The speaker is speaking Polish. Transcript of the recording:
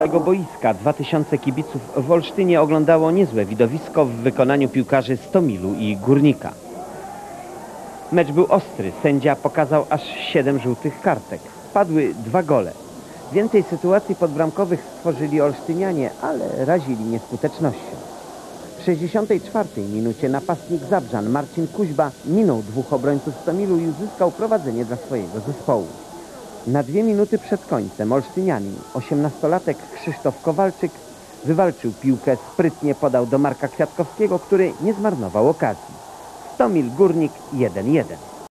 Tego boiska 2000 kibiców w Olsztynie oglądało niezłe widowisko w wykonaniu piłkarzy Stomilu i Górnika. Mecz był ostry, sędzia pokazał aż 7 żółtych kartek. Padły 2 gole. Więcej sytuacji podbramkowych stworzyli olsztynianie, ale razili nieskutecznością. W 64 minucie napastnik Zabrzan Marcin Kuźba minął 2 obrońców Stomilu i uzyskał prowadzenie dla swojego zespołu. Na 2 minuty przed końcem olsztynianin, 18-latek Krzysztof Kowalczyk, wywalczył piłkę, sprytnie podał do Marka Kwiatkowskiego, który nie zmarnował okazji. Stomil Górnik 1-1.